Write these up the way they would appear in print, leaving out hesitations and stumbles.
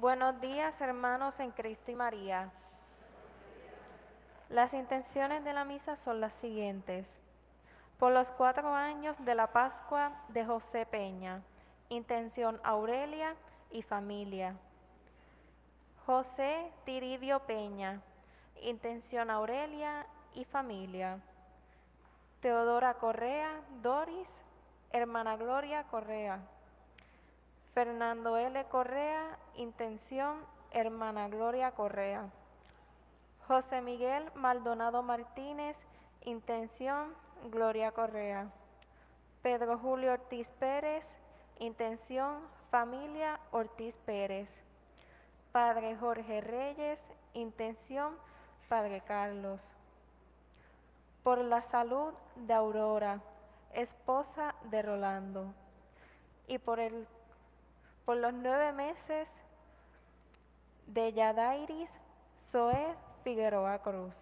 Buenos días, hermanos en Cristo y María. Las intenciones de la misa son las siguientes. Por los 4 años de la Pascua de José Peña, intención Aurelia y familia. José Tiribio Peña, intención Aurelia y familia. Teodora Correa, Doris, hermana Gloria Correa. Fernando L. Correa, intención hermana Gloria Correa. José Miguel Maldonado Martínez, intención Gloria Correa. Pedro Julio Ortiz Pérez, intención familia Ortiz Pérez. Padre Jorge Reyes, intención Padre Carlos. Por la salud de Aurora, esposa de Rolando. Y por los 9 meses de Yadairis Zoe Figueroa Cruz.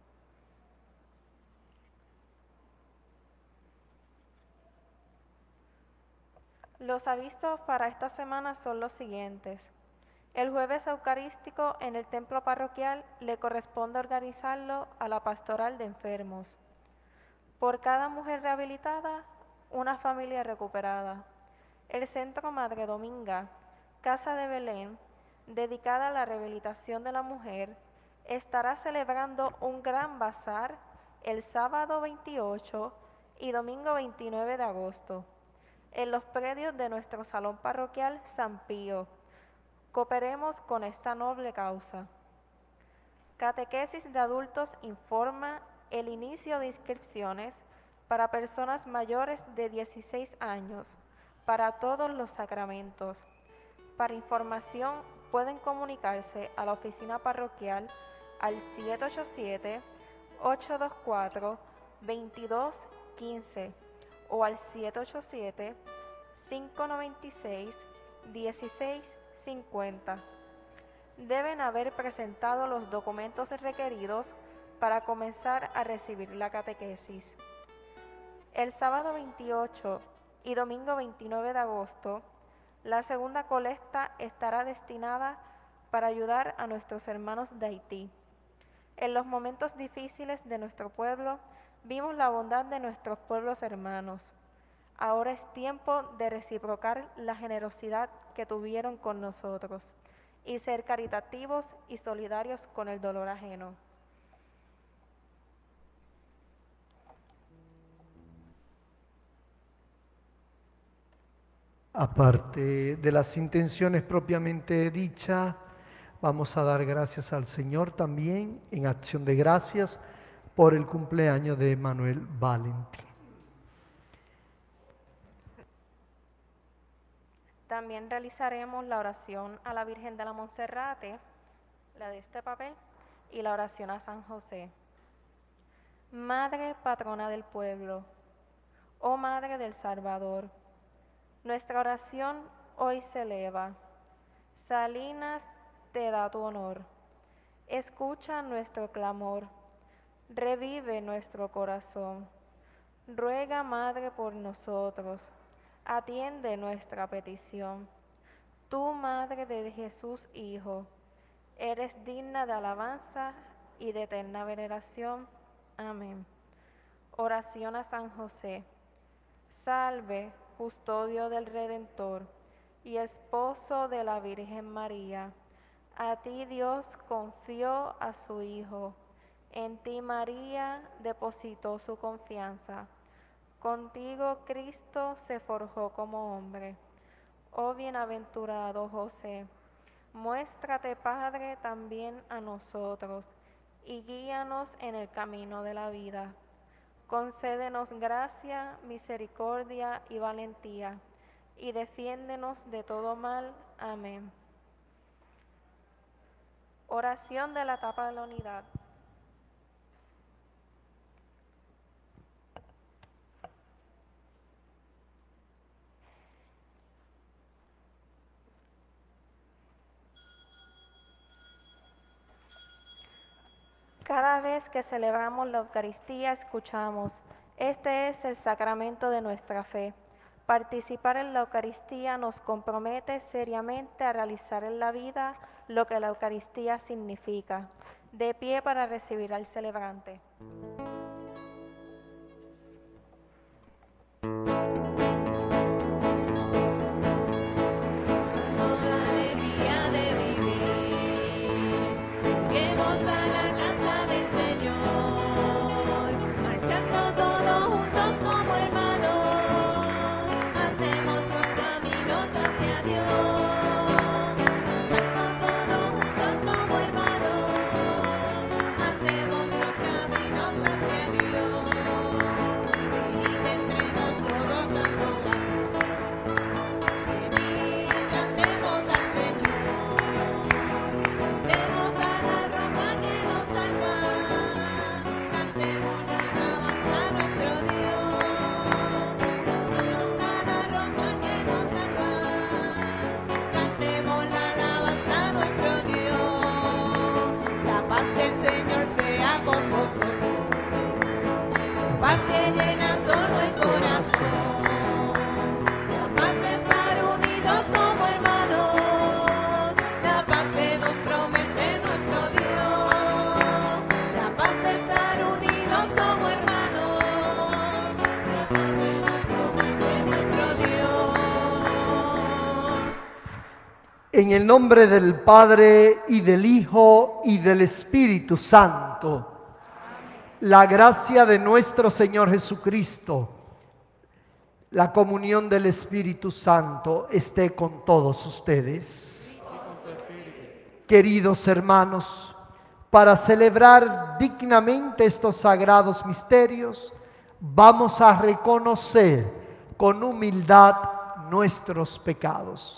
Los avisos para esta semana son los siguientes. El jueves eucarístico en el templo parroquial le corresponde organizarlo a la pastoral de enfermos. Por cada mujer rehabilitada, una familia recuperada. El Centro Madre Dominga, Casa de Belén, dedicada a la rehabilitación de la mujer, estará celebrando un gran bazar el sábado 28 y domingo 29 de agosto en los predios de nuestro salón parroquial San Pío. Cooperemos con esta noble causa. Catequesis de Adultos informa el inicio de inscripciones para personas mayores de 16 años para todos los sacramentos. Para información pueden comunicarse a la oficina parroquial al 787-824-2215 o al 787-596-1650. Deben haber presentado los documentos requeridos para comenzar a recibir la catequesis. El sábado 28 y domingo 29 de agosto, la segunda colecta estará destinada para ayudar a nuestros hermanos de Haití. En los momentos difíciles de nuestro pueblo, vimos la bondad de nuestros pueblos hermanos. Ahora es tiempo de reciprocar la generosidad que tuvieron con nosotros y ser caritativos y solidarios con el dolor ajeno. Aparte de las intenciones propiamente dichas, vamos a dar gracias al Señor también en acción de gracias por el cumpleaños de Manuel Valentín. También realizaremos la oración a la Virgen de la Monserrate, la de este papel, y la oración a San José. Madre patrona del pueblo, oh Madre del Salvador, nuestra oración hoy se eleva. Salinas te da tu honor. Escucha nuestro clamor. Revive nuestro corazón. Ruega, Madre, por nosotros. Atiende nuestra petición. Tú, Madre de Jesús Hijo, eres digna de alabanza y de eterna veneración. Amén. Oración a San José. Salve, custodio del Redentor y esposo de la Virgen María. A ti Dios confió a su Hijo. En ti María depositó su confianza. Contigo Cristo se forjó como hombre. Oh bienaventurado José, muéstrate Padre también a nosotros y guíanos en el camino de la vida. Concédenos gracia, misericordia y valentía, y defiéndenos de todo mal. Amén. Oración de la etapa de la unidad. Cada vez que celebramos la Eucaristía, escuchamos: este es el sacramento de nuestra fe. Participar en la Eucaristía nos compromete seriamente a realizar en la vida lo que la Eucaristía significa. De pie para recibir al celebrante. En el nombre del Padre, y del Hijo, y del Espíritu Santo. La gracia de nuestro Señor Jesucristo, la comunión del Espíritu Santo esté con todos ustedes. Queridos hermanos, para celebrar dignamente estos sagrados misterios, vamos a reconocer con humildad nuestros pecados.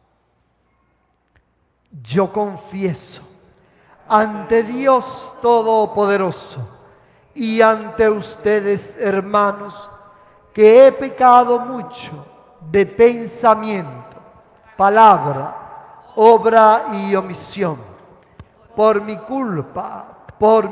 Yo confieso ante Dios Todopoderoso y ante ustedes, hermanos, que he pecado mucho de pensamiento, palabra, obra y omisión. Por mi culpa, por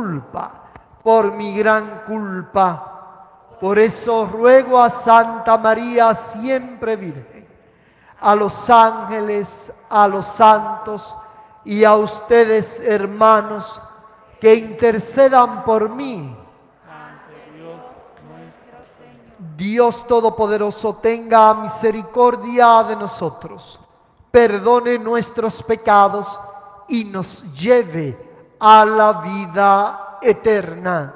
mi gran culpa. Por eso ruego a Santa María, siempre Virgen, a los ángeles, a los santos y a ustedes, hermanos, que intercedan por mí. Dios Todopoderoso tenga misericordia de nosotros, perdone nuestros pecados y nos lleve a la vida eterna.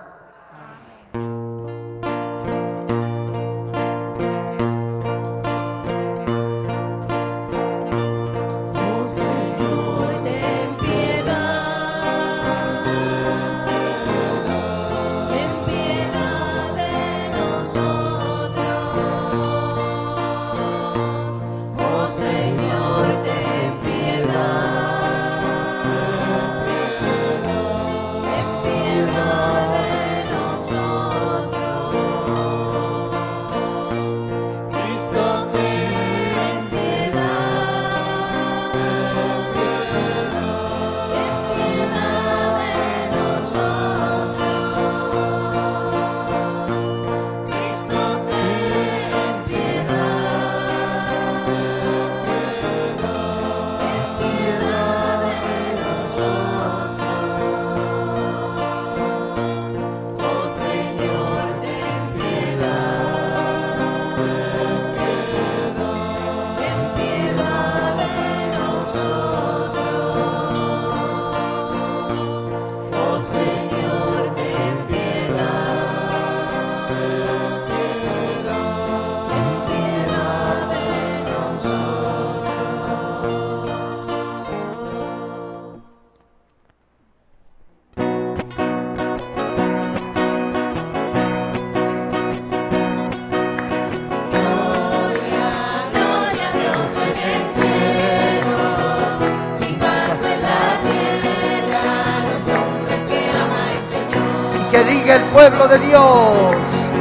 Que diga el pueblo de Dios.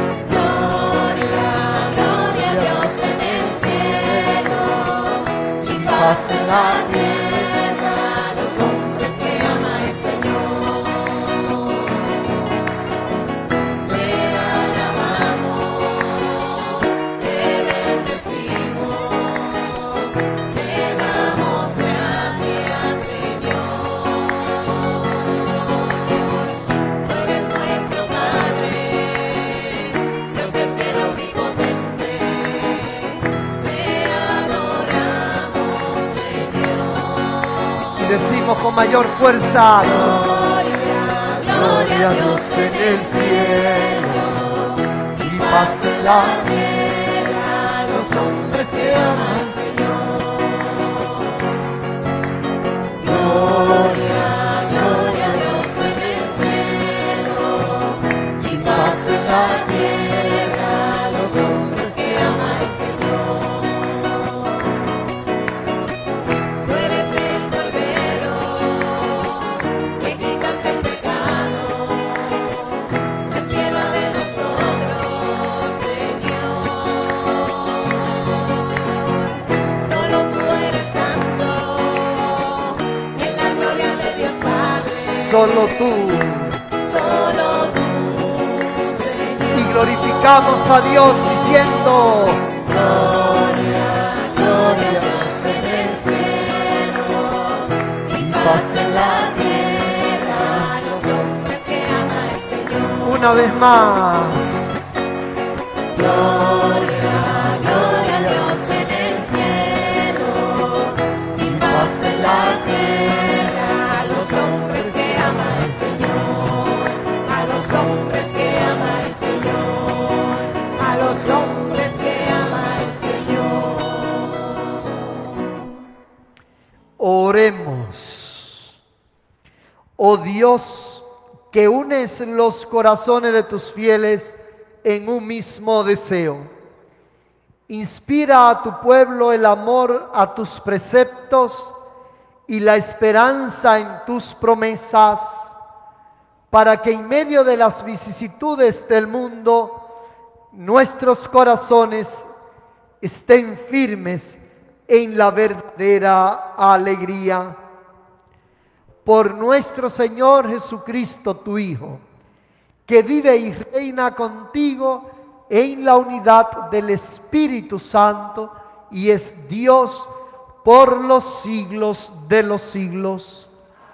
Gloria, gloria a Dios en el cielo y paz en la tierra a los hombres que ama el Señor. Te alabamos, te bendecimos. decimos con mayor fuerza. Gloria a Dios en el cielo y paz en la tierra a los hombres que aman al Señor. Gloria, gloria a Dios en el cielo y paz en la tierra a los hombres que aman al Señor. Tú eres el Cordero que quitas el pecado, ten piedad de nosotros, Señor. Solo tú eres santo, en la gloria de Dios Padre. Solo tú. Señor. Y glorificamos a Dios diciendo: Gloria, gloria a Dios en el cielo y paz en la tierra a los hombres que aman al Señor. una vez más. Gloria, gloria a Dios en el cielo y paz en la tierra a los hombres que aman al Señor. A los hombres que aman al Señor. A los hombres que aman al Señor. Oremos. Oh Dios, que unes los corazones de tus fieles en un mismo deseo. Inspira a tu pueblo el amor a tus preceptos y la esperanza en tus promesas, para que en medio de las vicisitudes del mundo nuestros corazones estén firmes en la verdadera alegría. Por nuestro Señor Jesucristo, tu Hijo, que vive y reina contigo en la unidad del Espíritu Santo y es Dios por los siglos de los siglos.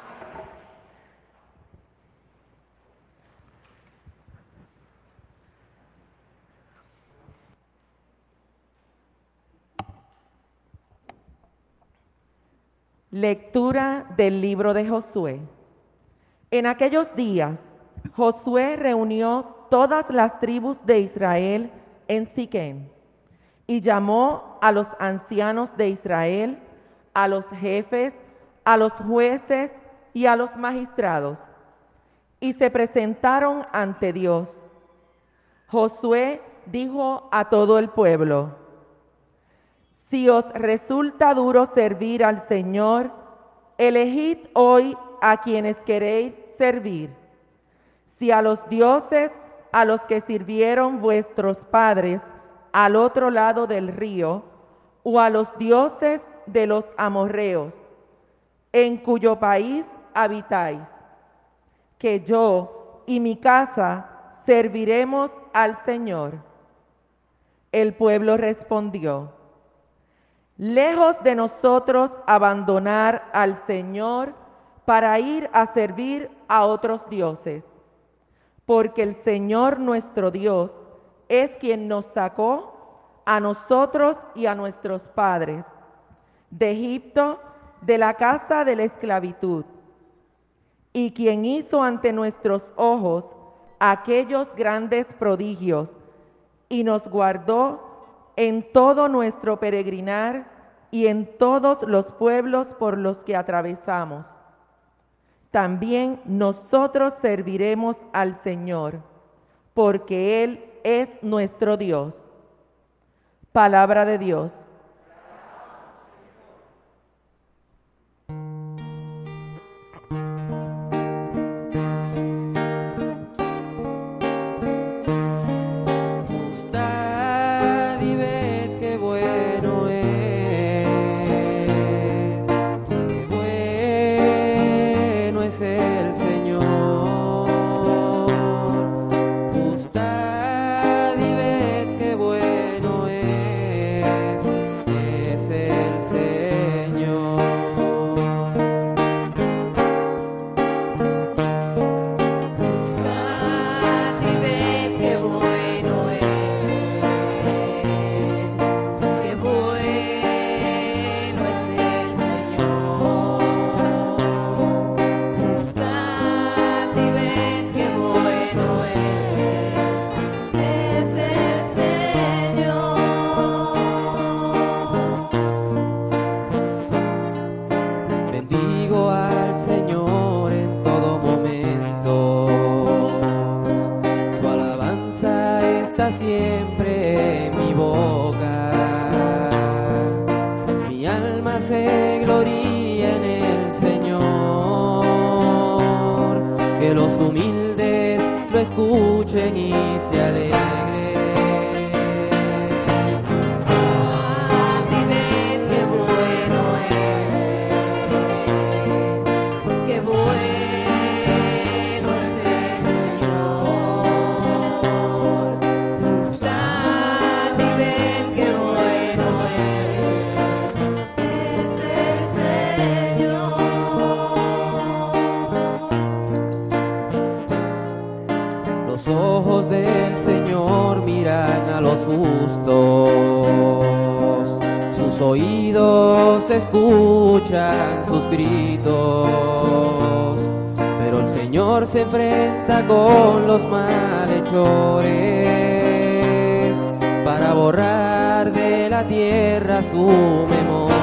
Lectura del libro de Josué. En aquellos días, Josué reunió todas las tribus de Israel en Siquem y llamó a los ancianos de Israel, a los jefes, a los jueces y a los magistrados, y se presentaron ante Dios. Josué dijo a todo el pueblo: si os resulta duro servir al Señor, elegid hoy a quienes queréis servir. Si a los dioses a los que sirvieron vuestros padres al otro lado del río, o a los dioses de los amorreos, en cuyo país habitáis, que yo y mi casa serviremos al Señor. El pueblo respondió: lejos de nosotros abandonar al Señor para ir a servir a otros dioses, porque el Señor nuestro Dios es quien nos sacó a nosotros y a nuestros padres de Egipto, de la casa de la esclavitud, y quien hizo ante nuestros ojos aquellos grandes prodigios y nos guardó en todo nuestro peregrinar y en todos los pueblos por los que atravesamos. También nosotros serviremos al Señor, porque Él es nuestro Dios. Palabra de Dios. alma se gloríe en el Señor, que los humildes lo escuchen y se alegren. Los ojos del Señor miran a los justos, sus oídos escuchan sus gritos, pero el Señor se enfrenta con los malhechores para borrar de la tierra su memoria.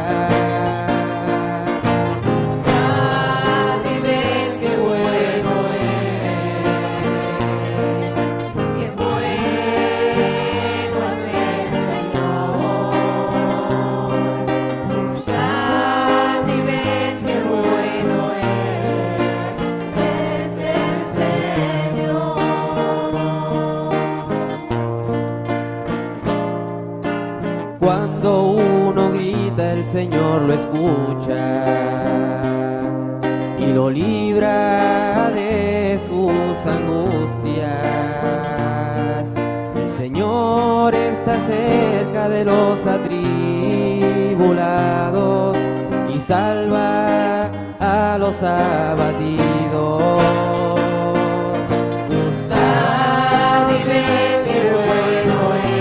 Cuando uno grita, el Señor lo escucha y lo libra de sus angustias. El Señor está cerca de los atribulados y salva a los abatidos. Gustad y ved qué bueno es.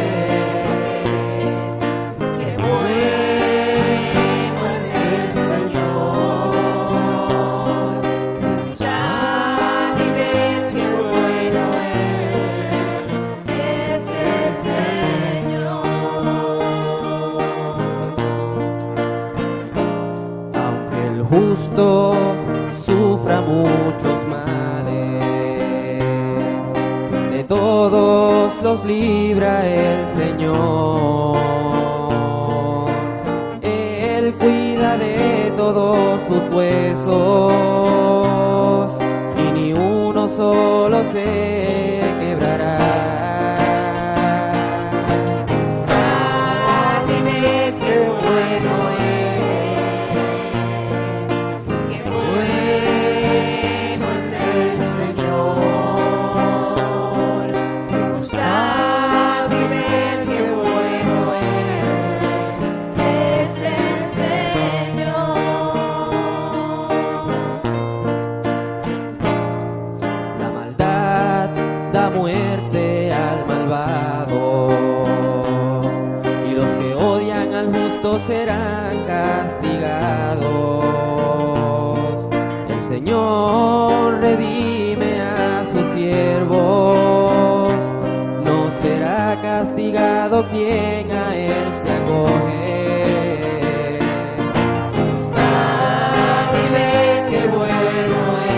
Justo sufra muchos males, de todos los libra el Señor. Él cuida de todos sus huesos y ni uno solo se quebrará. Muerte al malvado y los que odian al justo serán castigados. El Señor redime a sus siervos, no será castigado quien a él se acoge. Gustad y ved qué bueno es.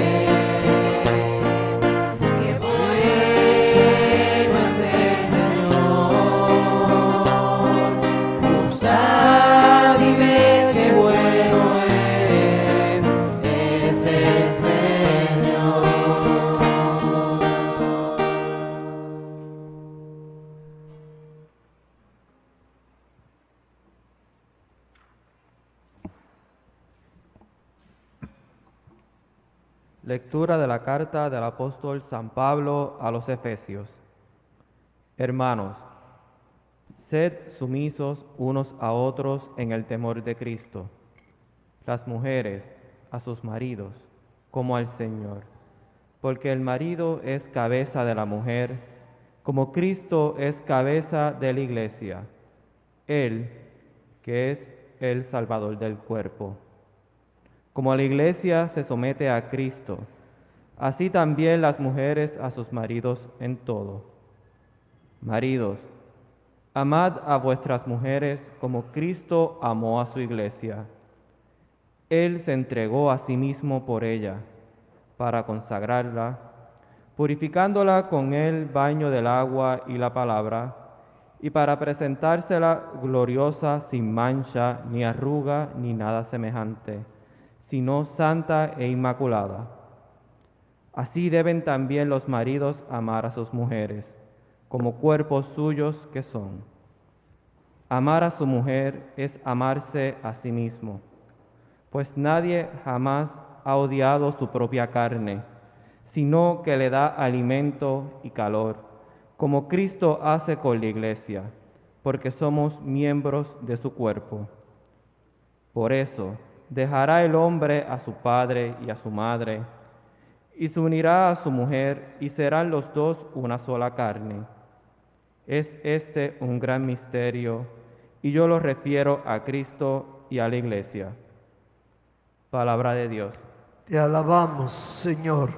Lectura de la carta del apóstol San Pablo a los Efesios. Hermanos, sed sumisos unos a otros en el temor de Cristo. Las mujeres a sus maridos, como al Señor, porque el marido es cabeza de la mujer, como Cristo es cabeza de la Iglesia, Él que es el Salvador del cuerpo. Como la Iglesia se somete a Cristo, así también las mujeres a sus maridos en todo. Maridos, amad a vuestras mujeres como Cristo amó a su Iglesia. Él se entregó a sí mismo por ella, para consagrarla, purificándola con el baño del agua y la palabra, y para presentársela gloriosa, sin mancha, ni arruga, ni nada semejante, sino santa e inmaculada. Así deben también los maridos amar a sus mujeres, como cuerpos suyos que son. Amar a su mujer es amarse a sí mismo, pues nadie jamás ha odiado su propia carne, sino que le da alimento y calor, como Cristo hace con la Iglesia, porque somos miembros de su cuerpo. Por eso, dejará el hombre a su padre y a su madre, y se unirá a su mujer, y serán los dos una sola carne. Es este un gran misterio, y yo lo refiero a Cristo y a la Iglesia. Palabra de Dios. Te alabamos, Señor.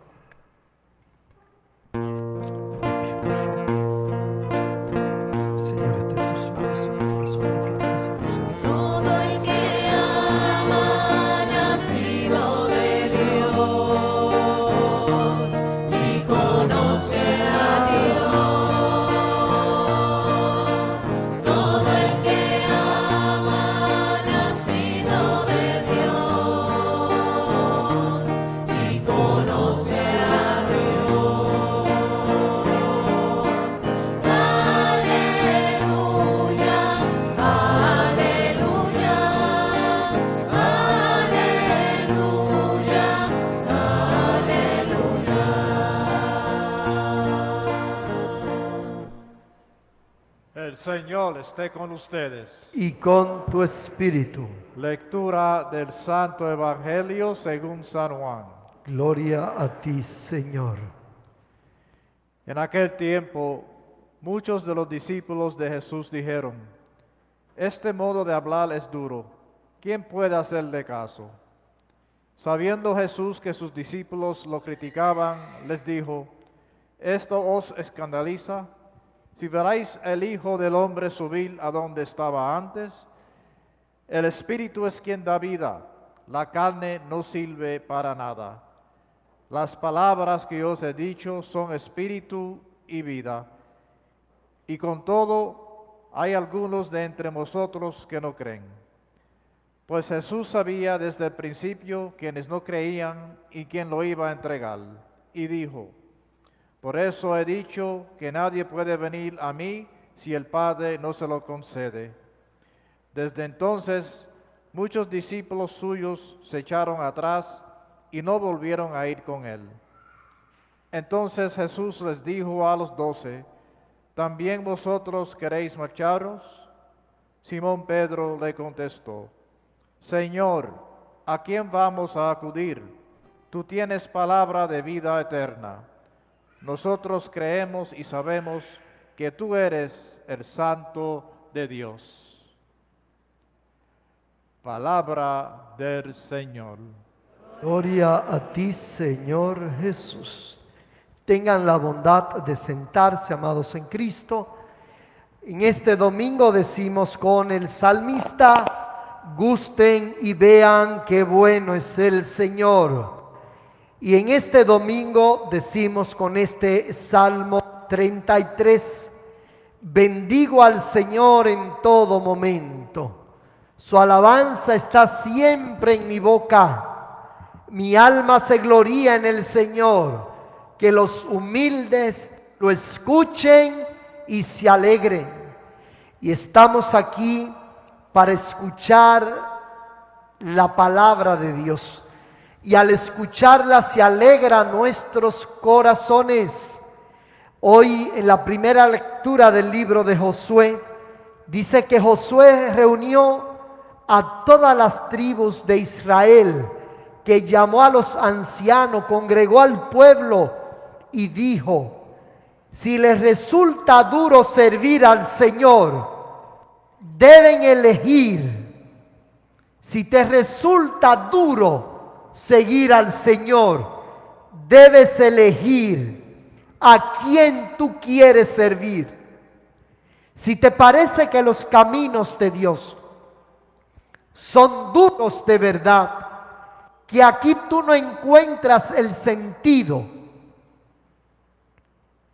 Señor, está en tus labios, Señor, que empieza a usar. Todo el que ama nacido de Dios y conoce a Dios. Todo el que ama nacido de Dios y conoce a Dios. Aleluya, aleluya, aleluya, aleluya. El Señor esté con ustedes. Y con tu espíritu. Lectura del Santo Evangelio según San Juan. Gloria a ti, Señor. En aquel tiempo, muchos de los discípulos de Jesús dijeron: este modo de hablar es duro, ¿quién puede hacerle caso? Sabiendo Jesús que sus discípulos lo criticaban, les dijo: ¿esto os escandaliza? Si veréis el Hijo del Hombre subir a donde estaba antes, el Espíritu es quien da vida, la carne no sirve para nada. Las palabras que os he dicho son espíritu y vida. Y con todo, hay algunos de entre vosotros que no creen. Pues Jesús sabía desde el principio quienes no creían y quién lo iba a entregar. Y dijo: por eso he dicho que nadie puede venir a mí si el Padre no se lo concede. Desde entonces, muchos discípulos suyos se echaron atrás y no volvieron a ir con él. Entonces Jesús les dijo a los 12: ¿también vosotros queréis marcharos? Simón Pedro le contestó: Señor, ¿a quién vamos a acudir? Tú tienes palabra de vida eterna. Nosotros creemos y sabemos que tú eres el Santo de Dios. Palabra del Señor. Gloria a ti, Señor Jesús. Tengan la bondad de sentarse, amados en Cristo. En este domingo decimos con el salmista: gusten y vean qué bueno es el Señor. Y en este domingo decimos con este Salmo 33: bendigo al Señor en todo momento. Su alabanza está siempre en mi boca. Mi alma se gloría en el Señor. Que los humildes lo escuchen y se alegren. Y estamos aquí para escuchar la palabra de Dios. Y al escucharla se alegran nuestros corazones. Hoy en la primera lectura del libro de Josué, dice que Josué reunió a todas las tribus de Israel, que llamó a los ancianos, congregó al pueblo y dijo: si les resulta duro servir al Señor, deben elegir. Si te resulta duro seguir al Señor, debes elegir a quién tú quieres servir. Si te parece que los caminos de Dios son duros de verdad, que aquí tú no encuentras el sentido,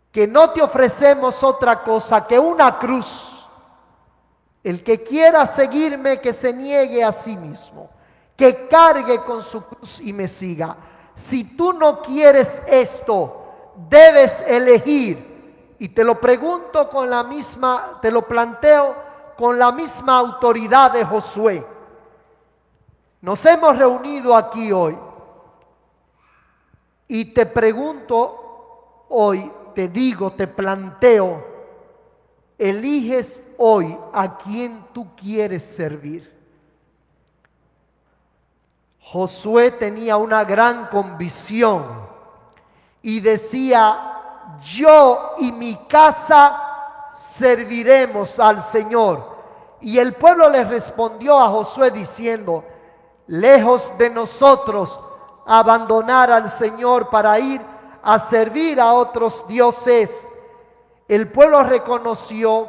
que no te ofrecemos otra cosa que una cruz. El que quiera seguirme, que se niegue a sí mismo, que cargue con su cruz y me siga. Si tú no quieres esto, debes elegir, y te lo pregunto con la misma, te lo planteo con la misma autoridad de Josué. Nos hemos reunido aquí hoy y te pregunto hoy, te digo, te planteo, eliges hoy a quién tú quieres servir. Josué tenía una gran convicción y decía: yo y mi casa serviremos al Señor. Y el pueblo le respondió a Josué diciendo: lejos de nosotros abandonar al Señor para ir a servir a otros dioses. El pueblo reconoció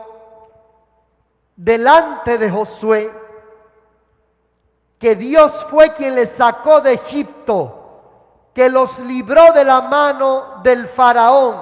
delante de Josué que Dios fue quien les sacó de Egipto, que los libró de la mano del faraón.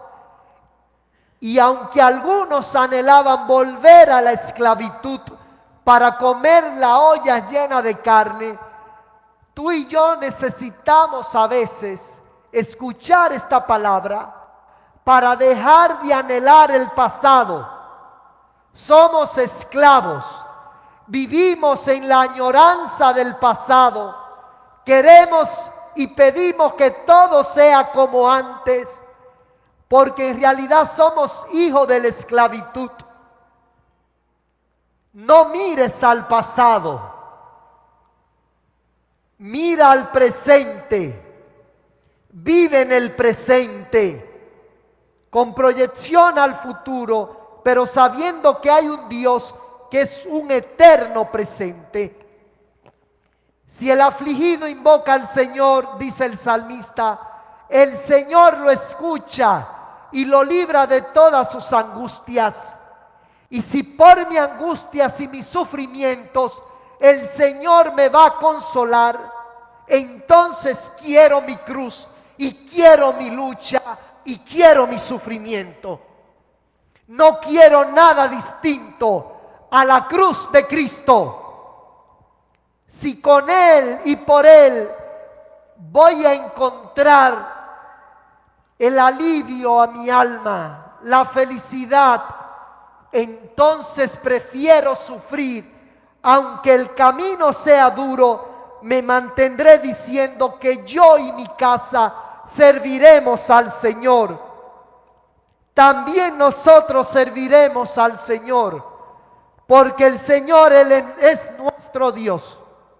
Y aunque algunos anhelaban volver a la esclavitud para comer la olla llena de carne, tú y yo necesitamos a veces escuchar esta palabra para dejar de anhelar el pasado. Somos esclavos, vivimos en la añoranza del pasado, queremos y pedimos que todo sea como antes, porque en realidad somos hijos de la esclavitud. No mires al pasado, mira al presente, vive en el presente, con proyección al futuro, pero sabiendo que hay un Dios que es un eterno presente. Si el afligido invoca al Señor, dice el salmista, el Señor lo escucha y lo libra de todas sus angustias. Y si por mis angustias y mis sufrimientos el Señor me va a consolar, entonces quiero mi cruz y quiero mi lucha y quiero mi sufrimiento. No quiero nada distinto a la cruz de Cristo. Si con Él y por Él voy a encontrar el alivio a mi alma, la felicidad, entonces prefiero sufrir. Aunque el camino sea duro, me mantendré diciendo que yo y mi casa serviremos al Señor. También nosotros serviremos al Señor, porque el Señor Él es nuestro Dios.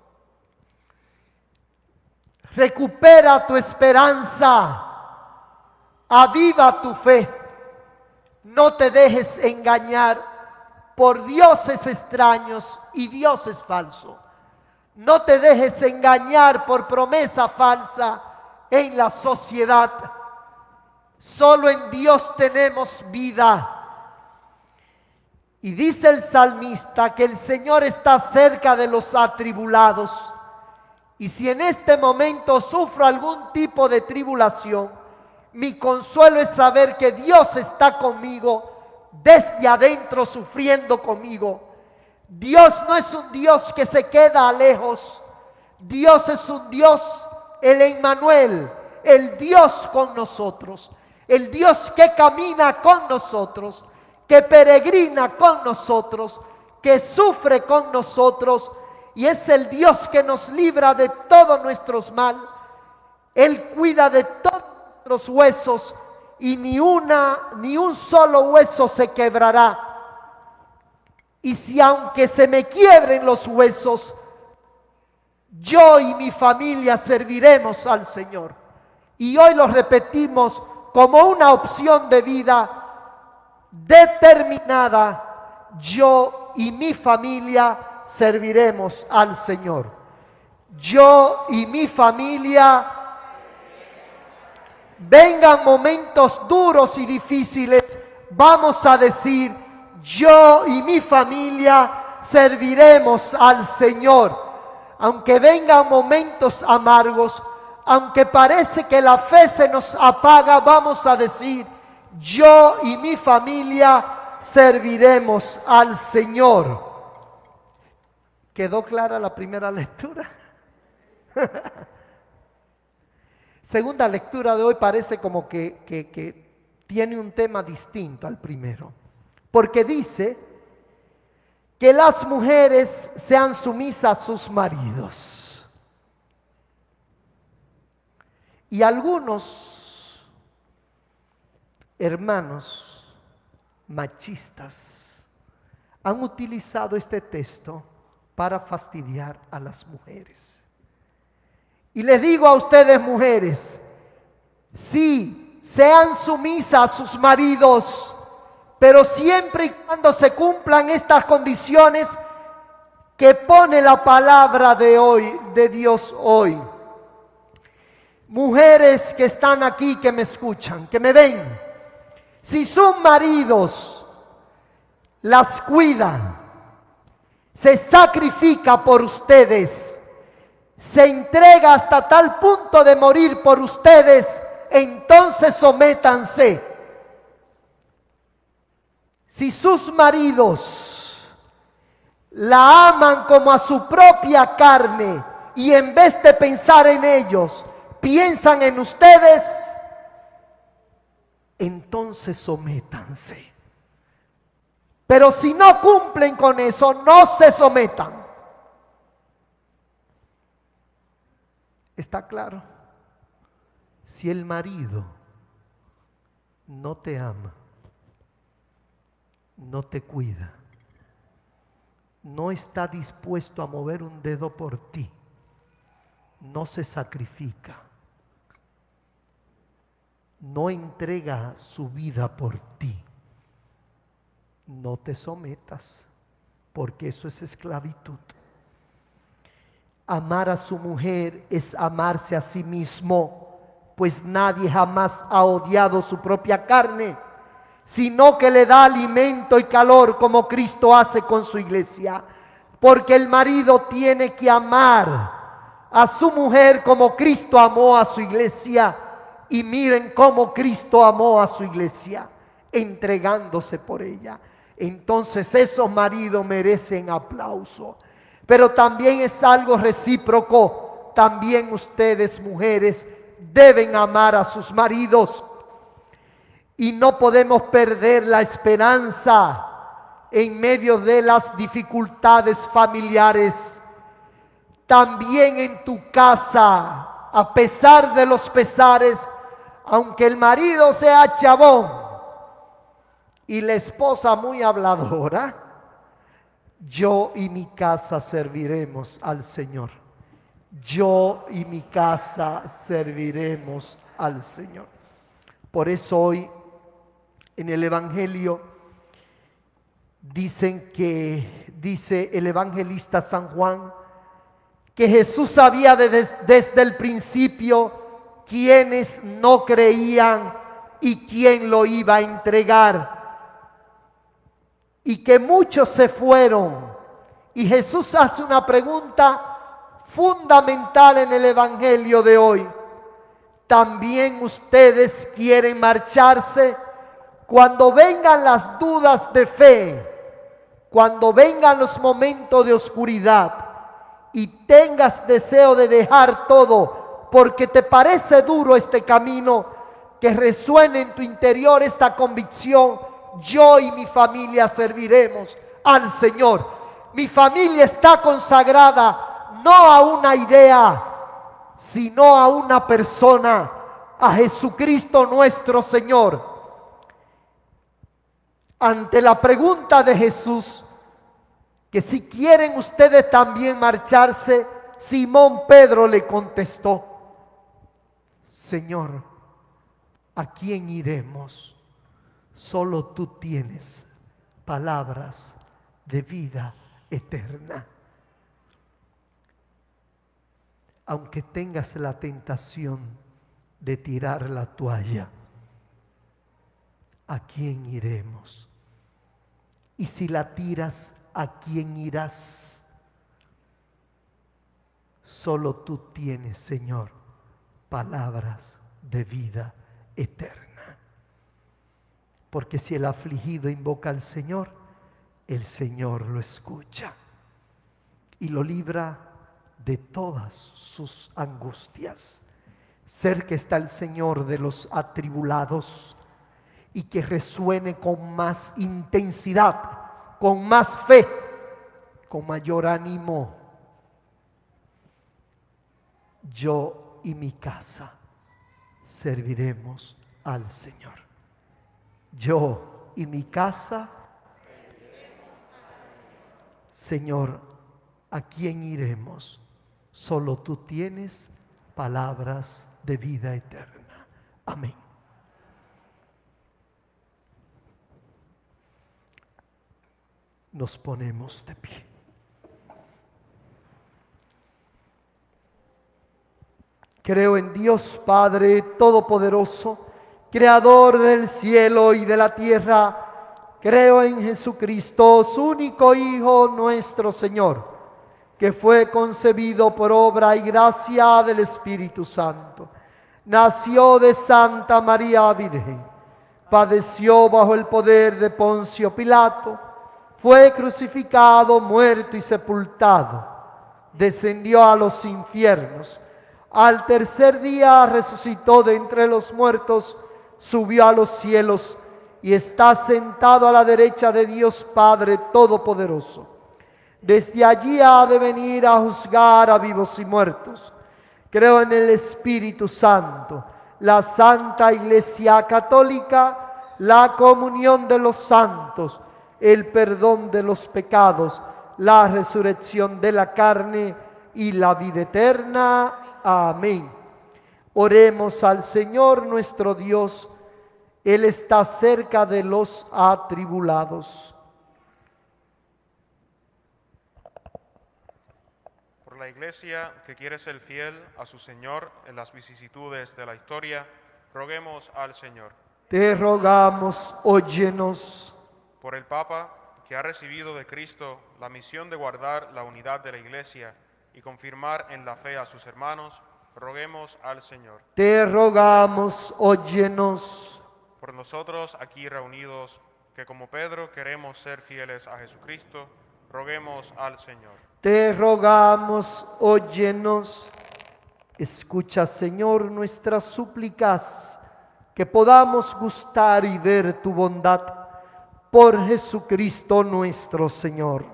Recupera tu esperanza, aviva tu fe, no te dejes engañar por dioses extraños y dioses falsos. No te dejes engañar por promesa falsa en la sociedad. Solo en Dios tenemos vida. Y dice el salmista que el Señor está cerca de los atribulados. Y si en este momento sufro algún tipo de tribulación, mi consuelo es saber que Dios está conmigo desde adentro, sufriendo conmigo. Dios no es un Dios que se queda lejos. Dios es un Dios, el Emmanuel, el Dios con nosotros, el Dios que camina con nosotros, que peregrina con nosotros, que sufre con nosotros, y es el Dios que nos libra de todos nuestros males. Él cuida de todos nuestros huesos y ni un solo hueso se quebrará. Y si aunque se me quiebren los huesos, yo y mi familia serviremos al Señor. Y hoy lo repetimos como una opción de vida determinada. Yo y mi familia serviremos al Señor. Yo y mi familia, vengan momentos duros y difíciles, vamos a decir: yo y mi familia serviremos al Señor. Aunque vengan momentos amargos, aunque parece que la fe se nos apaga, vamos a decir: yo y mi familia serviremos al Señor. ¿Quedó clara la primera lectura? Segunda lectura de hoy parece como que tiene un tema distinto al primero, porque dice que las mujeres sean sumisas a sus maridos. Y algunos hermanos machistas han utilizado este texto para fastidiar a las mujeres. Y les digo a ustedes, mujeres, sí, sean sumisas a sus maridos, pero siempre y cuando se cumplan estas condiciones que pone la palabra de hoy, de Dios hoy. Mujeres que están aquí, que me escuchan, que me ven, si sus maridos las cuidan, se sacrifica por ustedes, se entrega hasta tal punto de morir por ustedes, entonces sométanse. Si sus maridos la aman como a su propia carne y en vez de pensar en ellos, piensan en ustedes, entonces sométanse. Pero si no cumplen con eso, no se sometan. ¿Está claro? Si el marido no te ama, no te cuida, no está dispuesto a mover un dedo por ti, no se sacrifica, no entrega su vida por ti, no te sometas, porque eso es esclavitud. Amar a su mujer es amarse a sí mismo, pues nadie jamás ha odiado su propia carne, sino que le da alimento y calor como Cristo hace con su iglesia. Porque el marido tiene que amar a su mujer como Cristo amó a su iglesia. Y miren cómo Cristo amó a su iglesia, entregándose por ella. Entonces esos maridos merecen aplauso. Pero también es algo recíproco. También ustedes, mujeres, deben amar a sus maridos. Y no podemos perder la esperanza en medio de las dificultades familiares. También en tu casa, a pesar de los pesares, aunque el marido sea chabón y la esposa muy habladora, yo y mi casa serviremos al Señor. Yo y mi casa serviremos al Señor. Por eso hoy en el Evangelio dice el evangelista San Juan, que Jesús sabía desde el principio quiénes no creían y quién lo iba a entregar. Y que muchos se fueron. Y Jesús hace una pregunta fundamental en el Evangelio de hoy. ¿También ustedes quieren marcharse? Cuando vengan las dudas de fe, cuando vengan los momentos de oscuridad y tengas deseo de dejar todo porque te parece duro este camino, que resuene en tu interior esta convicción: yo y mi familia serviremos al Señor. Mi familia está consagrada no a una idea, sino a una persona, a Jesucristo nuestro Señor. Ante la pregunta de Jesús, que si quieren ustedes también marcharse, Simón Pedro le contestó: Señor, ¿a quién iremos? Solo tú tienes palabras de vida eterna. Aunque tengas la tentación de tirar la toalla, ¿a quién iremos? Y si la tiras, ¿a quién irás? Solo tú tienes, Señor, palabras de vida eterna. porque si el afligido invoca al Señor, el Señor lo escucha y lo libra de todas sus angustias. Cerca está el Señor de los atribulados, y que resuene con más intensidad, con más fe, con mayor ánimo. Yo y mi casa serviremos al Señor. Yo y mi casa, Señor, ¿a quién iremos? Solo tú tienes palabras de vida eterna. Amén. Nos ponemos de pie. Creo en Dios Padre Todopoderoso, Creador del cielo y de la tierra. Creo en Jesucristo, su único Hijo, nuestro Señor, que fue concebido por obra y gracia del Espíritu Santo. Nació de Santa María Virgen, padeció bajo el poder de Poncio Pilato, fue crucificado, muerto y sepultado, descendió a los infiernos, al tercer día resucitó de entre los muertos, subió a los cielos y está sentado a la derecha de Dios Padre Todopoderoso. Desde allí ha de venir a juzgar a vivos y muertos. Creo en el Espíritu Santo, la Santa Iglesia Católica, la comunión de los santos, el perdón de los pecados, la resurrección de la carne y la vida eterna. Amén. Oremos al Señor nuestro Dios. Él está cerca de los atribulados. Por la Iglesia que quiere ser fiel a su Señor en las vicisitudes de la historia, roguemos al Señor. Te rogamos, óyenos. Por el Papa, que ha recibido de Cristo la misión de guardar la unidad de la Iglesia y confirmar en la fe a sus hermanos, roguemos al Señor. Te rogamos, óyenos. Por nosotros aquí reunidos, que como Pedro queremos ser fieles a Jesucristo, roguemos al Señor. Te rogamos, óyenos. Escucha, Señor, nuestras súplicas, que podamos gustar y ver tu bondad. Por Jesucristo nuestro Señor.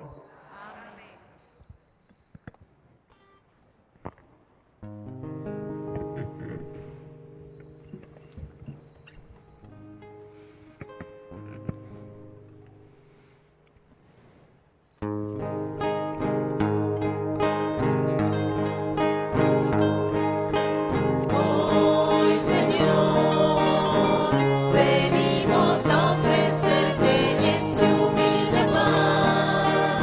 Hoy, Señor, venimos a ofrecerte este humilde pan.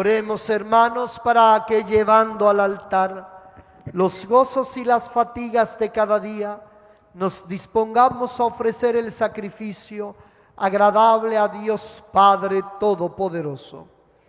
Oremos, hermanos, para que llevando al altar los gozos y las fatigas de cada día, nos dispongamos a ofrecer el sacrificio agradable a Dios Padre Todopoderoso.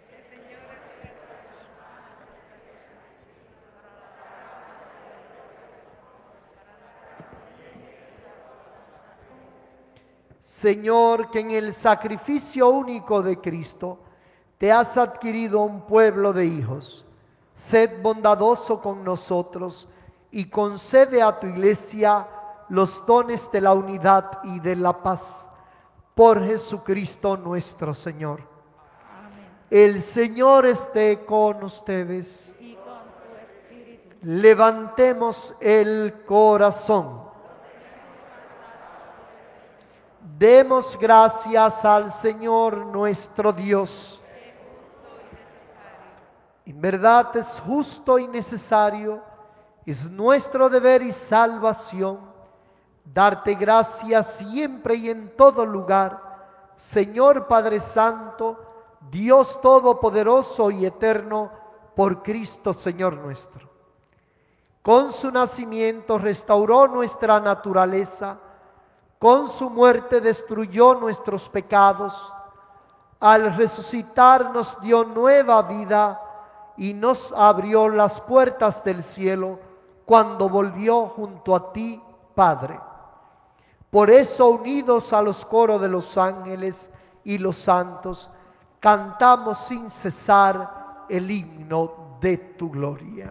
Señor, que en el sacrificio único de Cristo te has adquirido un pueblo de hijos. Sed bondadoso con nosotros y concede a tu iglesia los dones de la unidad y de la paz. Por Jesucristo nuestro Señor. Amén. El Señor esté con ustedes. Y con tu espíritu. Levantemos el corazón. Demos gracias al Señor nuestro Dios. En verdad es justo y necesario, es nuestro deber y salvación, darte gracias siempre y en todo lugar, Señor Padre Santo, Dios Todopoderoso y Eterno, por Cristo Señor nuestro. Con su nacimiento restauró nuestra naturaleza, con su muerte destruyó nuestros pecados, al resucitar nos dio nueva vida y nos abrió las puertas del cielo cuando volvió junto a ti, Padre. Por eso, unidos a los coros de los ángeles y los santos, cantamos sin cesar el himno de tu gloria.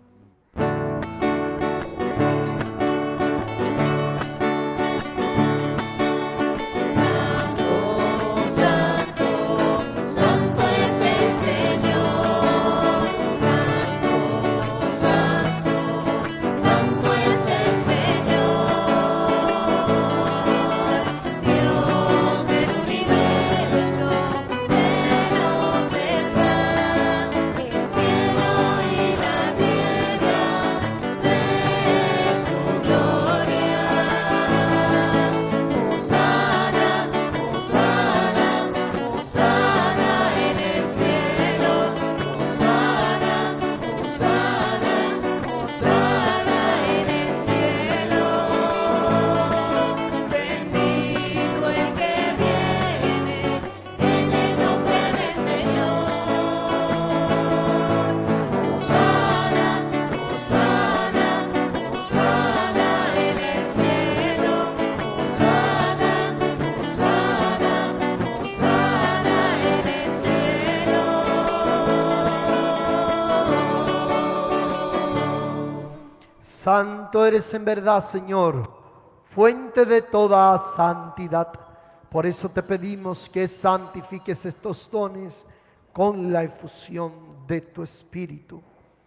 Santo eres en verdad, Señor, fuente de toda santidad. Por eso te pedimos que santifiques estos dones con la efusión de tu Espíritu,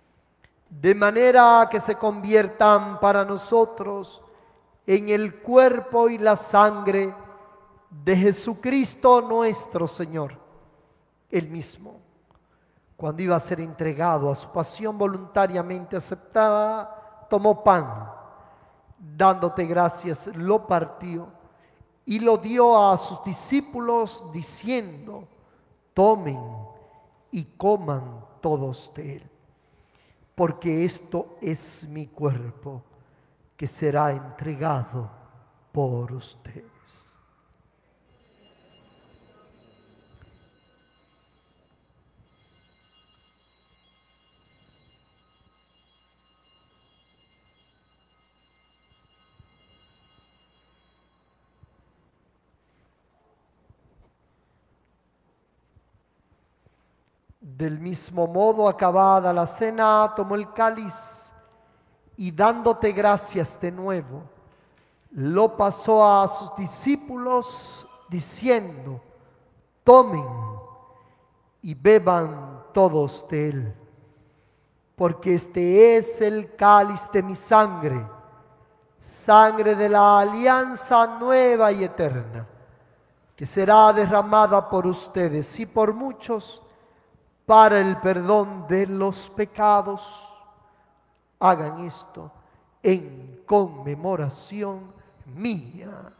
de manera que se conviertan para nosotros en el cuerpo y la sangre de Jesucristo nuestro Señor. Él mismo, cuando iba a ser entregado a su pasión voluntariamente aceptada, tomó pan, dándote gracias, lo partió y lo dio a sus discípulos diciendo: tomen y coman todos de él, porque esto es mi cuerpo que será entregado por ustedes. Del mismo modo, acabada la cena, tomó el cáliz y dándote gracias de nuevo, lo pasó a sus discípulos diciendo: tomen y beban todos de él, porque este es el cáliz de mi sangre, sangre de la alianza nueva y eterna, que será derramada por ustedes y por muchos para el perdón de los pecados. Hagan esto en conmemoración mía.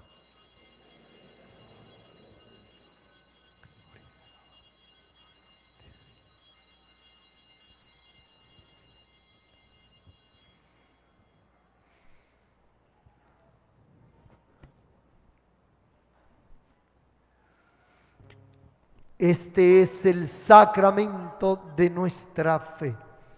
Este es el sacramento de nuestra fe.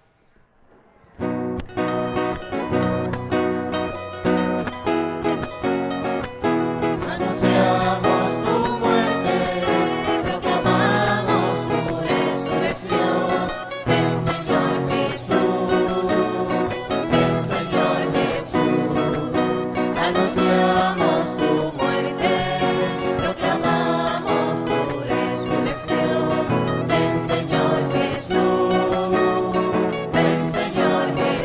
Anunciamos tu muerte, proclamamos tu resurrección. Ven, Señor Jesús, ven, Señor Jesús. Anunciamos tu muerte, proclamamos tu resurrección. Ven, Señor Jesús, ven, Señor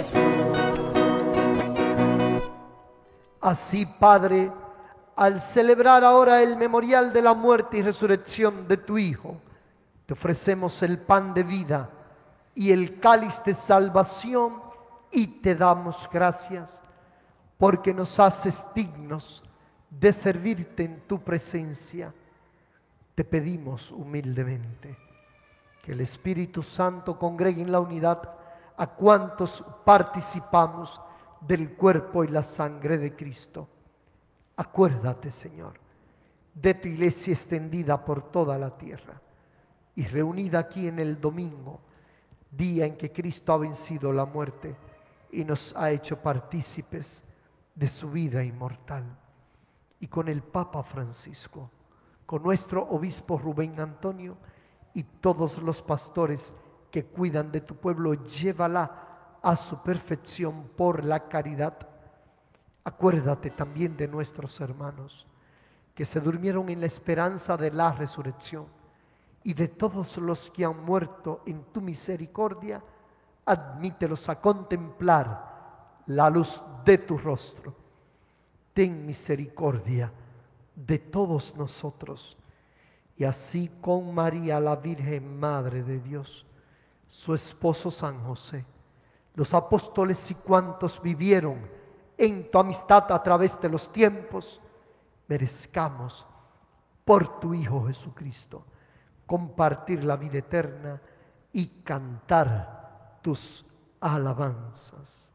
Jesús. Así, Padre, al celebrar ahora el memorial de la muerte y resurrección de tu Hijo, te ofrecemos el pan de vida y el cáliz de salvación y te damos gracias porque nos haces dignos de servirte en tu presencia. Te pedimos humildemente que el Espíritu Santo congregue en la unidad a cuantos participamos del cuerpo y la sangre de Cristo. Acuérdate, Señor, de tu iglesia extendida por toda la tierra y reunida aquí en el domingo, día en que Cristo ha vencido la muerte y nos ha hecho partícipes de su vida inmortal. Y con el Papa Francisco, con nuestro obispo Rubén Antonio y todos los pastores que cuidan de tu pueblo, llévala a su perfección por la caridad. Acuérdate también de nuestros hermanos que se durmieron en la esperanza de la resurrección y de todos los que han muerto en tu misericordia, admítelos a contemplar la luz de tu rostro. Ten misericordia de todos nosotros. Y así con María, la Virgen Madre de Dios, su esposo San José, los apóstoles y cuantos vivieron en tu amistad a través de los tiempos, merezcamos por tu Hijo Jesucristo compartir la vida eterna y cantar tus alabanzas.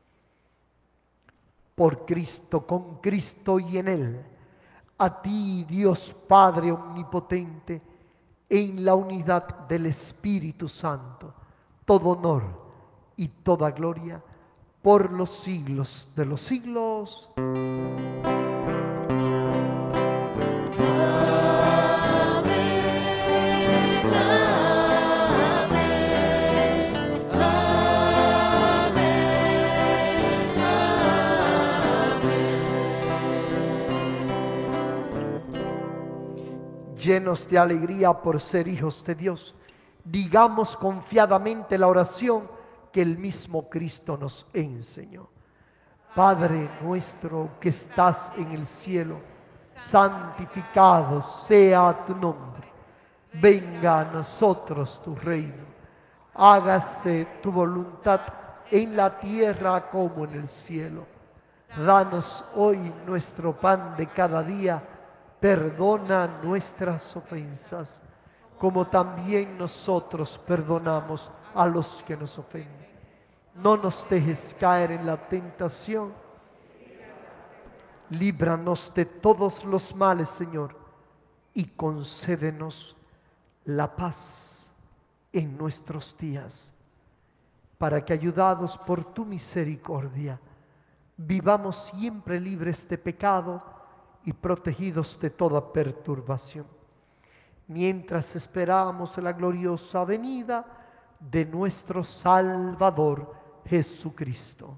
Por Cristo, con Cristo y en Él, a ti, Dios Padre omnipotente, en la unidad del Espíritu Santo, todo honor y toda gloria por los siglos de los siglos. Llenos de alegría por ser hijos de Dios, digamos confiadamente la oración que el mismo Cristo nos enseñó. Padre nuestro que estás en el cielo, santificado sea tu nombre. Venga a nosotros tu reino. Hágase tu voluntad en la tierra como en el cielo. Danos hoy nuestro pan de cada día. Perdona nuestras ofensas, como también nosotros perdonamos a los que nos ofenden. No nos dejes caer en la tentación. Líbranos de todos los males, Señor, y concédenos la paz en nuestros días, para que, ayudados por tu misericordia, vivamos siempre libres de pecado y protegidos de toda perturbación, mientras esperamos la gloriosa venida de nuestro Salvador Jesucristo.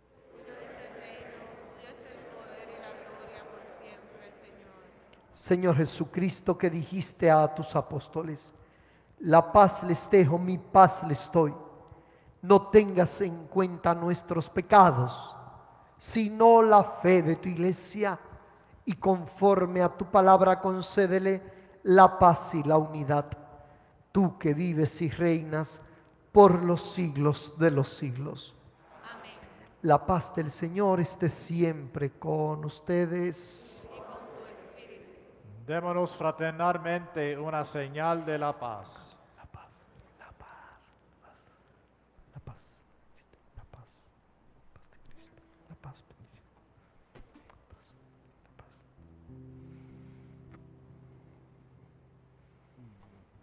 Señor Jesucristo, que dijiste a tus apóstoles: la paz les dejo, mi paz les doy. No tengas en cuenta nuestros pecados, sino la fe de tu iglesia, y conforme a tu palabra concédele la paz y la unidad. Tú que vives y reinas por los siglos de los siglos. Amén. La paz del Señor esté siempre con ustedes. Y con tu espíritu. Démonos fraternalmente una señal de la paz. La paz, la paz, la paz, la paz, la paz de Cristo, la paz, bendición. La paz.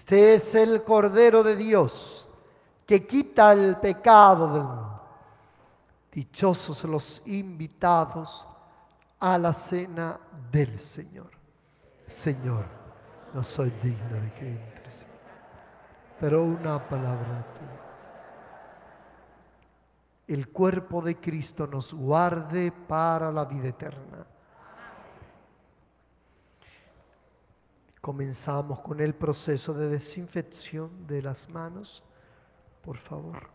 Este es el Cordero de Dios que quita el pecado del mundo. Dichosos los invitados a la cena del Señor. Señor, no soy digno de que entres, pero una palabra tuya. El cuerpo de Cristo nos guarde para la vida eterna. Comenzamos con el proceso de desinfección de las manos, por favor.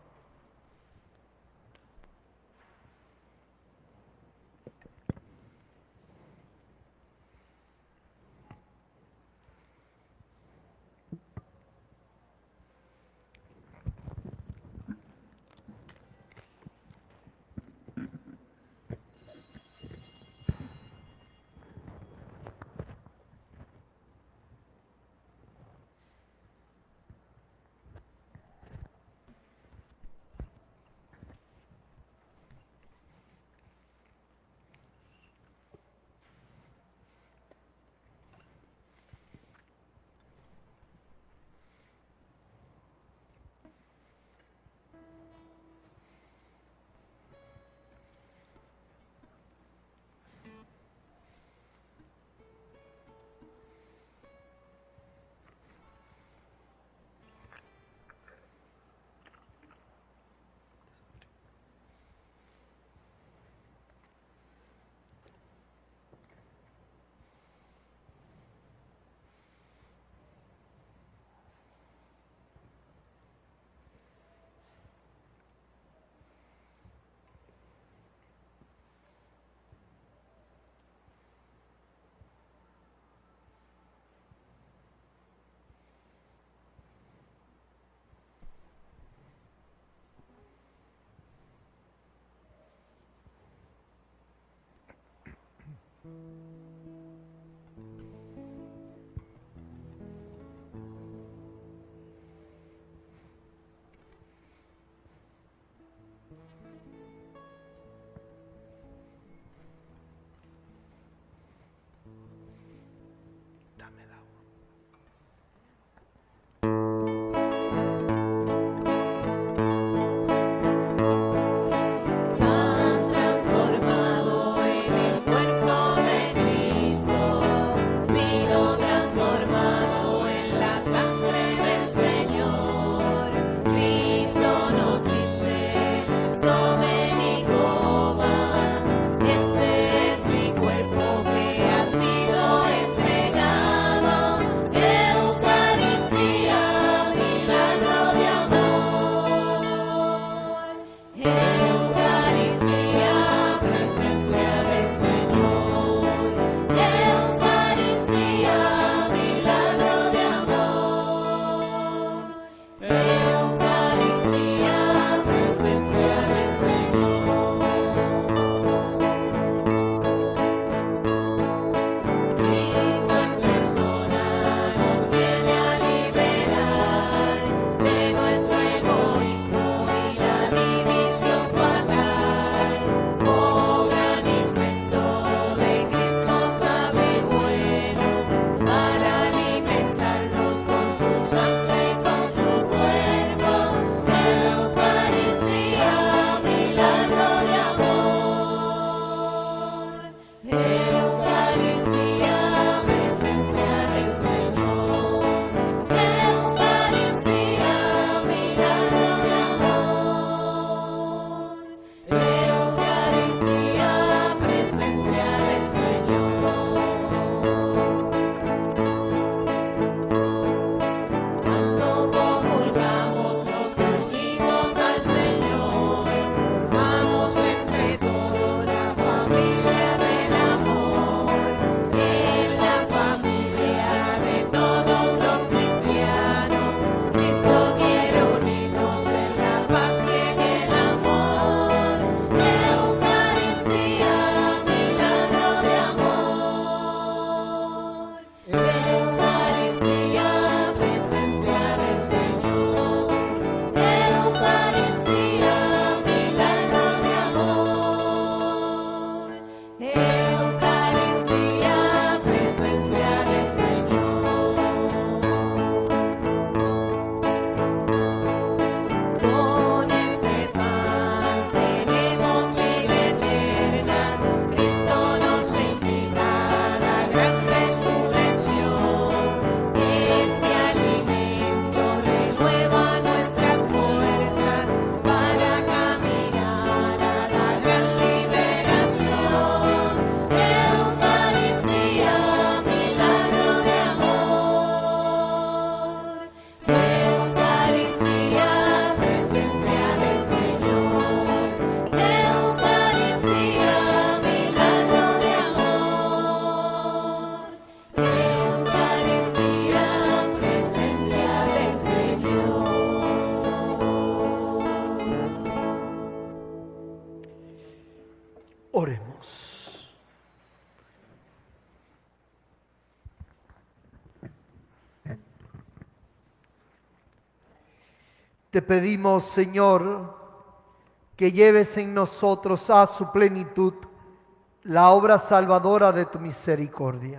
Tan transformado eres cuerpo de Cristo, vino transformado en la sangre del Señor. Cristo nos dice, tomen y coman, este es mi cuerpo que ha sido entregado. Eucaristía, milagro de amor. Eucaristía, presencia del Señor. Eucaristía, milagro de amor. Eucaristía. Te pedimos, Señor, que lleves en nosotros a su plenitud la obra salvadora de tu misericordia.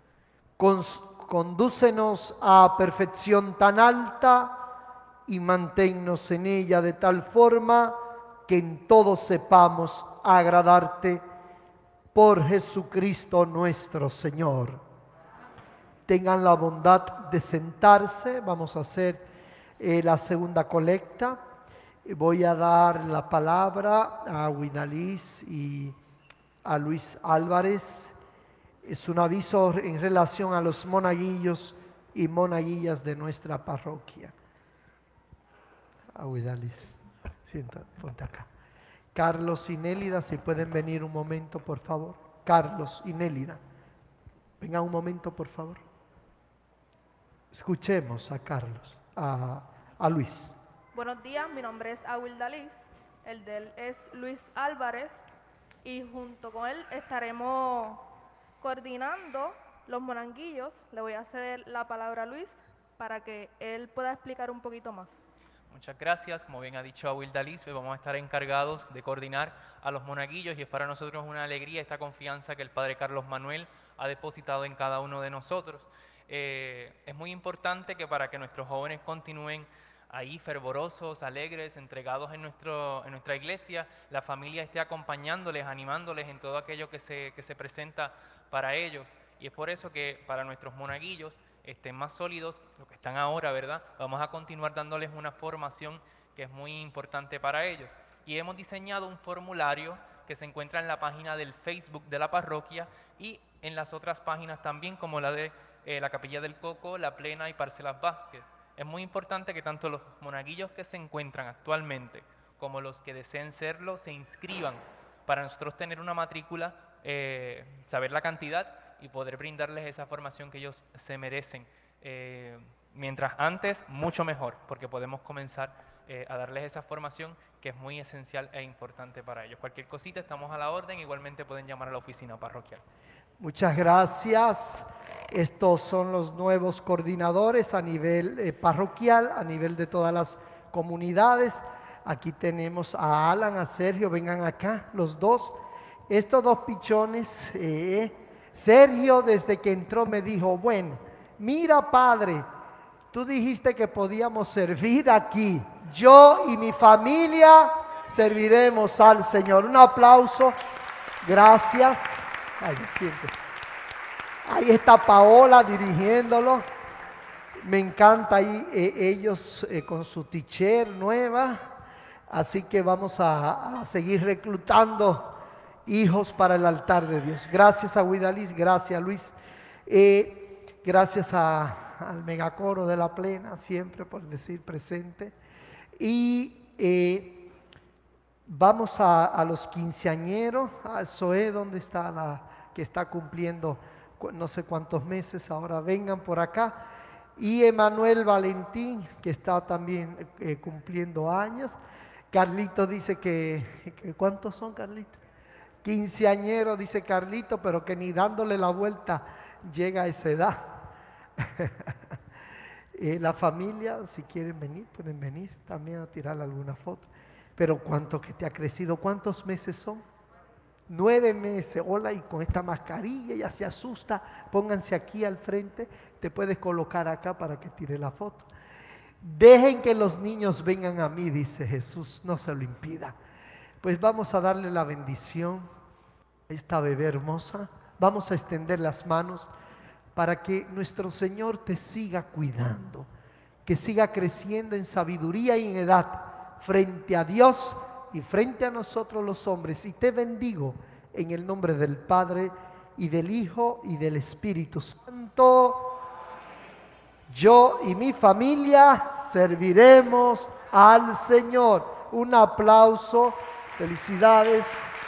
Condúcenos a perfección tan alta y manténnos en ella de tal forma que en todo sepamos agradarte por Jesucristo nuestro Señor. Tengan la bondad de sentarse. Vamos a hacer la segunda colecta. Voy a dar la palabra a Widaliz y a Luis Álvarez. Es un aviso en relación a los monaguillos y monaguillas de nuestra parroquia. A Widaliz, siéntate, ponte acá. Carlos y Nélida, si pueden venir un momento, por favor. Carlos y Nélida, vengan un momento, por favor. Escuchemos a Carlos, a Luis. Buenos días, mi nombre es Awildaliz, el de él es Luis Álvarez y junto con él estaremos coordinando los monaguillos. Le voy a ceder la palabra a Luis para que él pueda explicar un poquito más. Muchas gracias. Como bien ha dicho Awildaliz, vamos a estar encargados de coordinar a los monaguillos y es para nosotros una alegría esta confianza que el Padre Carlos Manuel ha depositado en cada uno de nosotros. Es muy importante que para que nuestros jóvenes continúen ahí fervorosos, alegres, entregados en nuestra iglesia, la familia esté acompañándoles, animándoles en todo aquello que se presenta para ellos. Y es por eso que para nuestros monaguillos estén más sólidos, lo que están ahora, ¿verdad? Vamos a continuar dándoles una formación que es muy importante para ellos. Y hemos diseñado un formulario que se encuentra en la página del Facebook de la parroquia y en las otras páginas también, como la de la Capilla del Coco, La Plena y Parcelas Vázquez. Es muy importante que tanto los monaguillos que se encuentran actualmente como los que deseen serlo se inscriban para nosotros tener una matrícula, saber la cantidad y poder brindarles esa formación que ellos se merecen. Mientras antes, mucho mejor, porque podemos comenzar a darles esa formación que es muy esencial e importante para ellos. Cualquier cosita, estamos a la orden, igualmente pueden llamar a la oficina parroquial. Muchas gracias. Estos son los nuevos coordinadores a nivel parroquial, a nivel de todas las comunidades. Aquí tenemos a Alan, a Sergio, vengan acá los dos. Estos dos pichones, Sergio desde que entró me dijo, bueno, mira padre, tú dijiste que podíamos servir aquí. Yo y mi familia serviremos al Señor. Un aplauso. Gracias. Ay, siempre. Ahí está Paola dirigiéndolo. Me encanta ahí ellos con su teacher nueva. Así que vamos a seguir reclutando hijos para el altar de Dios. Gracias a Widaliz, gracias Luis. Gracias al megacoro de La Plena, siempre por decir presente. Y vamos a los quinceañeros. Zoé, ¿dónde está la que está cumpliendo no sé cuántos meses? Ahora vengan por acá. Y Emanuel Valentín, que está también cumpliendo años. Carlito dice que ¿cuántos son, Carlito? Quinceañero, dice Carlito, pero que ni dándole la vuelta llega a esa edad. La familia, si quieren venir, pueden venir también a tirar alguna foto. Pero ¿cuánto que te ha crecido? ¿Cuántos meses son? 9 meses. Hola, y con esta mascarilla ya se asusta. Pónganse aquí al frente. Te puedes colocar acá para que tire la foto. Dejen que los niños vengan a mí, dice Jesús, no se lo impida. Pues vamos a darle la bendición a esta bebé hermosa. Vamos a extender las manos para que nuestro Señor te siga cuidando, que siga creciendo en sabiduría y en edad frente a Dios y frente a nosotros los hombres. Y te bendigo en el nombre del Padre y del Hijo y del Espíritu Santo. Yo y mi familia serviremos al Señor. Un aplauso. Felicidades.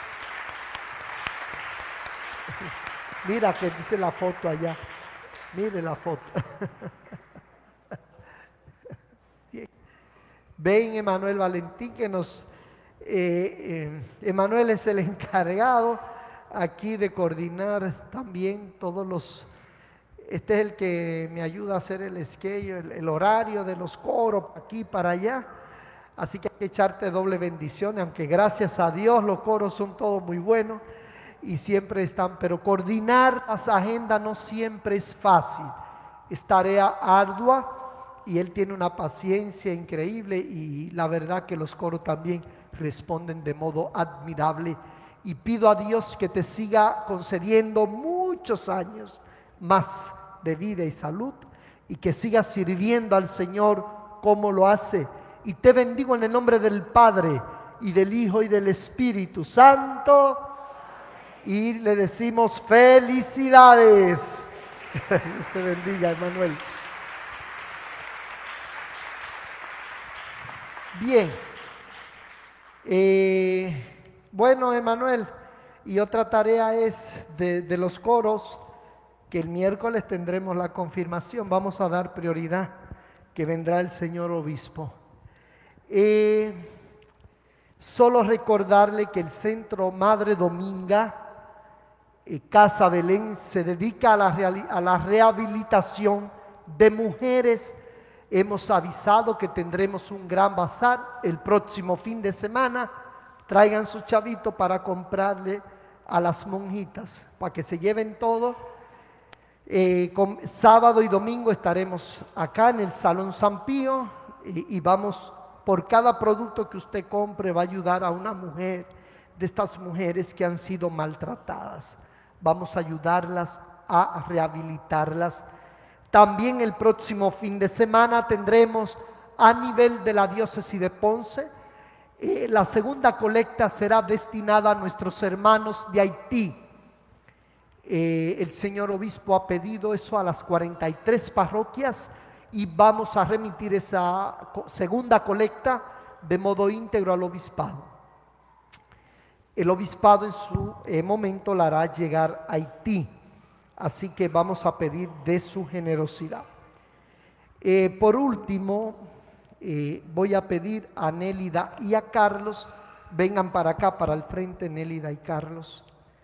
Mira que dice la foto allá. Mire la foto. Bien. Ven Emanuel Valentín que nos... Emanuel es el encargado aquí de coordinar también todos los... Este es el que me ayuda a hacer el schedule, el horario de los coros, aquí para allá. Así que hay que echarte doble bendición, aunque gracias a Dios los coros son todos muy buenos y siempre están, pero coordinar las agendas no siempre es fácil, es tarea ardua y él tiene una paciencia increíble y la verdad que los coros también responden de modo admirable y pido a Dios que te siga concediendo muchos años más de vida y salud y que sigas sirviendo al Señor como lo hace. Y te bendigo en el nombre del Padre y del Hijo y del Espíritu Santo. Y le decimos felicidades. Dios te bendiga, Emanuel. Bien. Bueno, Emanuel, y otra tarea es de los coros, que el miércoles tendremos la confirmación. Vamos a dar prioridad, que vendrá el señor obispo. Solo recordarle que el Centro Madre Dominga, Casa Belén, se dedica a la rehabilitación de mujeres. Hemos avisado que tendremos un gran bazar el próximo fin de semana. Traigan su chavito para comprarle a las monjitas, para que se lleven todo. Sábado y domingo estaremos acá en el Salón San Pío y vamos, por cada producto que usted compre va a ayudar a una mujer, de estas mujeres que han sido maltratadas. Vamos a ayudarlas a rehabilitarlas. También el próximo fin de semana tendremos a nivel de la diócesis de Ponce, la segunda colecta será destinada a nuestros hermanos de Haití. El señor obispo ha pedido eso a las 43 parroquias y vamos a remitir esa segunda colecta de modo íntegro al obispado. El obispado en su momento la hará llegar a Haití, así que vamos a pedir de su generosidad. Por último, voy a pedir a Nélida y a Carlos, vengan para acá, para el frente, Nélida y Carlos.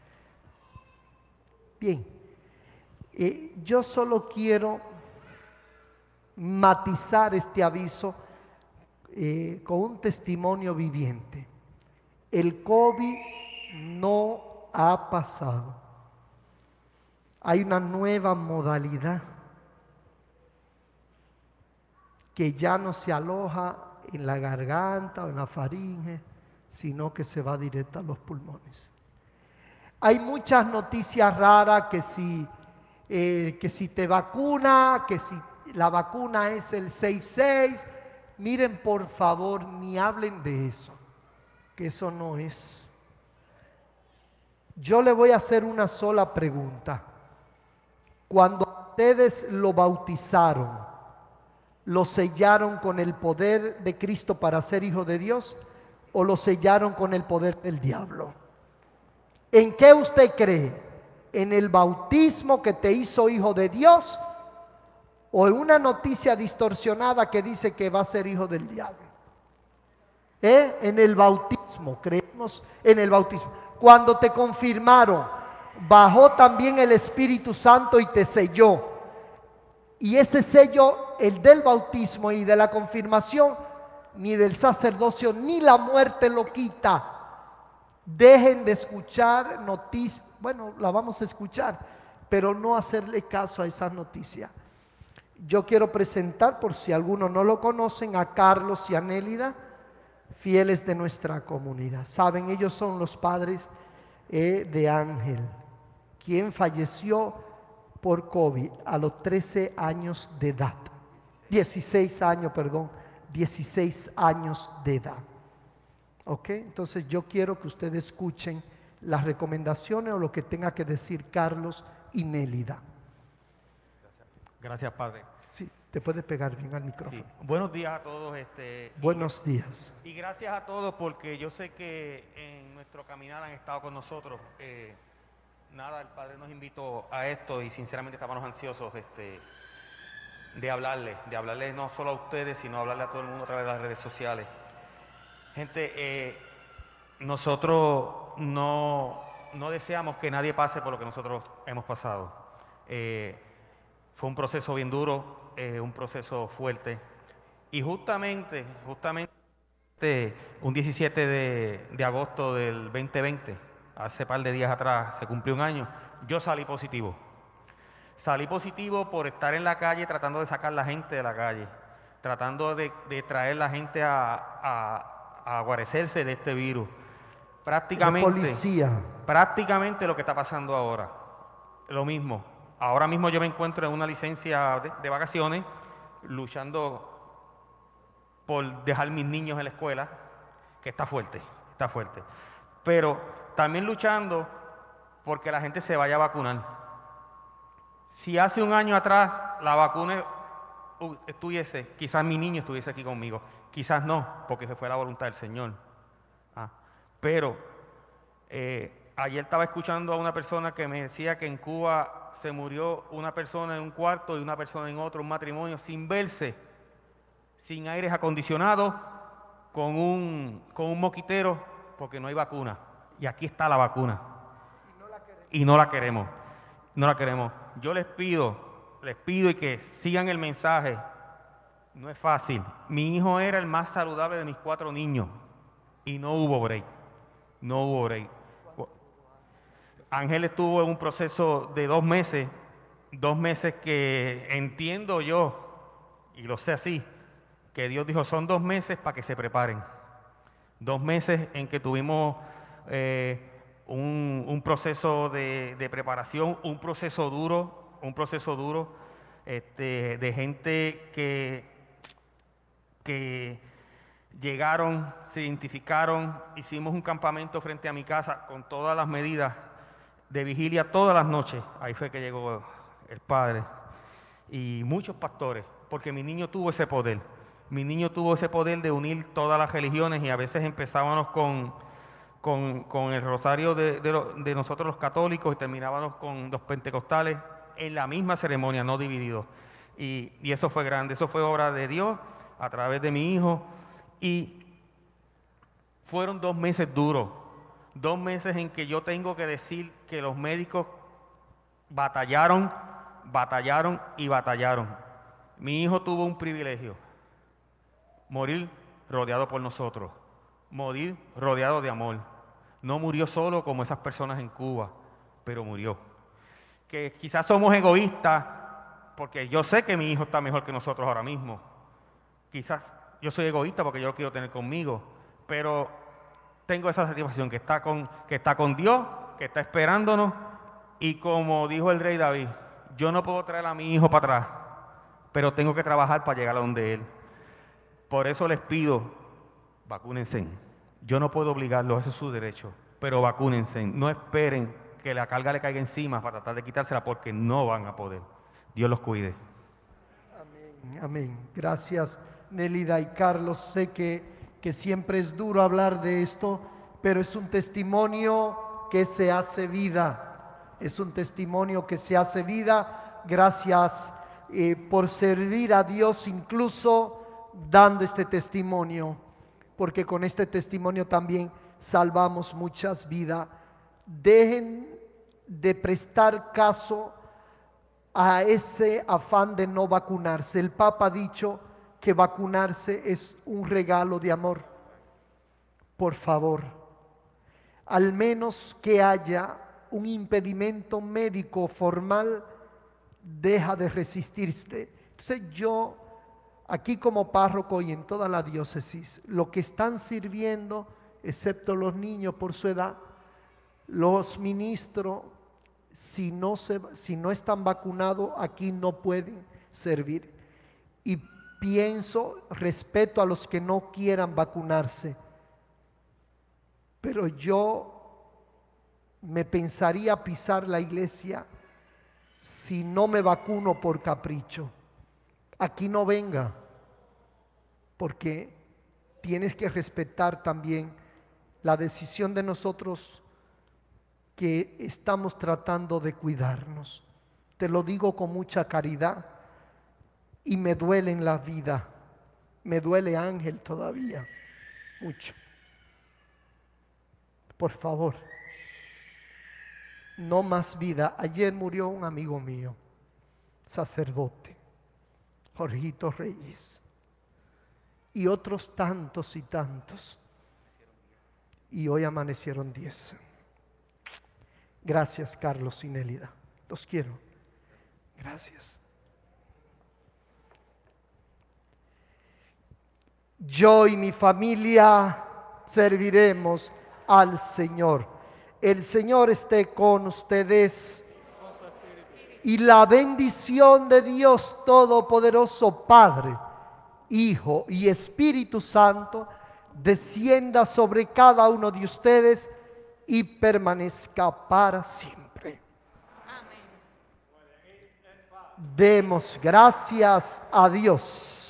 Bien, yo solo quiero matizar este aviso con un testimonio viviente. El COVID no ha pasado. Hay una nueva modalidad que ya no se aloja en la garganta o en la faringe, sino que se va directo a los pulmones. Hay muchas noticias raras que si te vacuna, que si la vacuna es el 6-6. Miren, por favor, ni hablen de eso, que eso no es. Yo le voy a hacer una sola pregunta. Cuando ustedes lo bautizaron, ¿lo sellaron con el poder de Cristo para ser hijo de Dios o lo sellaron con el poder del diablo? ¿En qué usted cree? ¿En el bautismo que te hizo hijo de Dios o en una noticia distorsionada que dice que va a ser hijo del diablo? En el bautismo, creemos en el bautismo. Cuando te confirmaron, bajó también el Espíritu Santo y te selló. Y ese sello, el del bautismo y de la confirmación, ni del sacerdocio ni la muerte lo quita. Dejen de escuchar noticias, bueno, la vamos a escuchar, pero no hacerle caso a esas noticias. Yo quiero presentar, por si algunos no lo conocen, a Carlos y a Nélida, fieles de nuestra comunidad. Saben, ellos son los padres de Ángel, quien falleció por COVID a los 13 años de edad. 16 años de edad. ¿Ok? Entonces yo quiero que ustedes escuchen las recomendaciones o lo que tenga que decir Carlos y Nélida. Gracias, Padre. Sí, te puedes pegar bien al micrófono. Sí. Buenos días a todos. Buenos días. Y gracias a todos porque yo sé que en nuestro caminar han estado con nosotros. Nada, el Padre nos invitó a esto y sinceramente estábamos ansiosos de hablarle no solo a ustedes, sino hablarle a todo el mundo a través de las redes sociales. Gente, nosotros no deseamos que nadie pase por lo que nosotros hemos pasado. Fue un proceso bien duro, un proceso fuerte. Y justamente un 17 de agosto del 2020, hace par de días atrás, se cumplió un año, yo salí positivo. Salí positivo por estar en la calle tratando de sacar la gente de la calle, tratando de traer la gente a guarecerse de este virus. Prácticamente lo que está pasando ahora, lo mismo. Ahora mismo yo me encuentro en una licencia de vacaciones, luchando por dejar mis niños en la escuela, que está fuerte. Pero también luchando porque la gente se vaya a vacunar. Si hace un año atrás la vacuna estuviese, quizás mi niño estuviese aquí conmigo, quizás no, porque fue la voluntad del Señor. Pero ayer estaba escuchando a una persona que me decía que en Cuba se murió una persona en un cuarto y una persona en otro, un matrimonio, sin verse, sin aires acondicionados, con un moquitero, porque no hay vacuna. Y aquí está la vacuna. Y no la queremos. Yo les pido y que sigan el mensaje. No es fácil. Mi hijo era el más saludable de mis 4 niños y no hubo break. Ángel estuvo en un proceso de 2 meses, 2 meses que entiendo yo, y lo sé así, que Dios dijo, son 2 meses para que se preparen. 2 meses en que tuvimos un proceso de preparación, un proceso duro, de gente que llegaron, se identificaron, hicimos un campamento frente a mi casa con todas las medidas de vigilia todas las noches. Ahí fue que llegó el Padre y muchos pastores, porque mi niño tuvo ese poder. Mi niño tuvo ese poder de unir todas las religiones y a veces empezábamos con el rosario de nosotros los católicos y terminábamos con los pentecostales en la misma ceremonia, no divididos. Y eso fue grande, eso fue obra de Dios a través de mi hijo. Y fueron 2 meses duros, 2 meses en que yo tengo que decir que los médicos batallaron. Mi hijo tuvo un privilegio, morir rodeado por nosotros, morir rodeado de amor. No murió solo como esas personas en Cuba, pero murió. Que quizás somos egoístas, porque yo sé que mi hijo está mejor que nosotros ahora mismo. Quizás yo soy egoísta porque yo lo quiero tener conmigo, pero tengo esa satisfacción que está con Dios, que está esperándonos, y como dijo el rey David, yo no puedo traer a mi hijo para atrás, pero tengo que trabajar para llegar a donde él. Por eso les pido, vacúnense. Yo no puedo obligarlos, eso es su derecho, pero vacúnense. No esperen que la carga le caiga encima para tratar de quitársela, porque no van a poder. Dios los cuide. Amén. Gracias, Nélida y Carlos. Sé que siempre es duro hablar de esto, pero es un testimonio que se hace vida. Es un testimonio que se hace vida. Gracias por servir a Dios, incluso dando este testimonio, porque con este testimonio también salvamos muchas vidas. Dejen de prestar caso a ese afán de no vacunarse. El Papa ha dicho que vacunarse es un regalo de amor. Por favor, al menos que haya un impedimento médico formal, deja de resistirse. Entonces yo, aquí como párroco y en toda la diócesis, lo que están sirviendo, excepto los niños por su edad, los ministros, si no están vacunados, aquí no pueden servir. Y respeto a los que no quieran vacunarse, pero yo me pensaría pisar la iglesia si no me vacuno por capricho. Aquí no venga, porque tienes que respetar también la decisión de nosotros que estamos tratando de cuidarnos. Te lo digo con mucha caridad y me duele en la vida. Me duele Ángel todavía, mucho. Por favor, no más vida. Ayer murió un amigo mío, sacerdote, Jorgito Reyes, y otros tantos y tantos. Y hoy amanecieron 10. Gracias, Carlos y Nélida. Los quiero. Gracias. Yo y mi familia serviremos al Señor. El Señor esté con ustedes. Y la bendición de Dios Todopoderoso, Padre, Hijo y Espíritu Santo, descienda sobre cada uno de ustedes y permanezca para siempre. Amén. Demos gracias a Dios.